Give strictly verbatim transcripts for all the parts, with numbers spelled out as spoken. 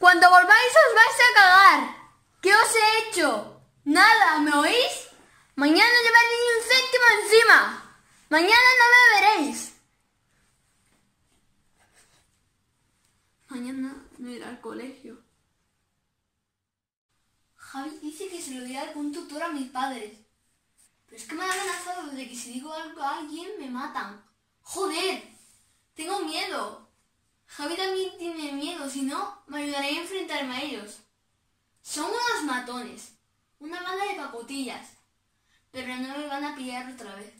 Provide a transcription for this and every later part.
Cuando volváis os vais a cagar. ¿Qué os he hecho? Nada, ¿me oís? Mañana no llevaréis ni un céntimo encima. Mañana no me veréis. Mañana no iré al colegio. Javi dice que se lo dirá algún tutor a mis padres. Pero es que me han amenazado de que si digo algo a alguien me matan. ¡Joder! Tengo miedo. Javi también tiene miedo, si no, me ayudaré a enfrentarme a ellos. Son unos matones, una banda de pacotillas, pero no me van a pillar otra vez.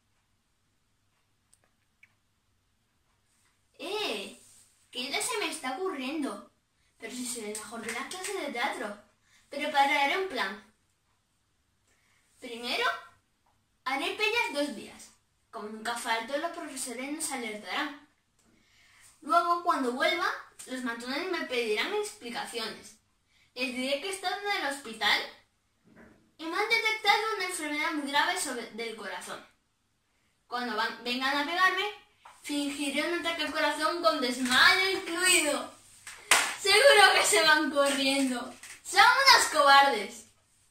¡Eh! ¿Qué ya se me está ocurriendo? Pero si soy el mejor de la clase de teatro. Prepararé un plan. Primero, haré peñas dos días. Como nunca falto, los profesores nos alertarán. Luego, cuando vuelva, los matones me pedirán explicaciones. Les diré que he estado en el hospital y me han detectado una enfermedad muy grave sobre, del corazón. Cuando van, vengan a pegarme, fingiré un ataque al corazón con desmayo incluido. Seguro que se van corriendo. Son unos cobardes.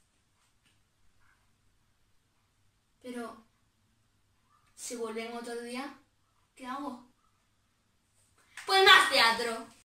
Pero, si vuelven otro día, ¿qué hago? Pues más teatro.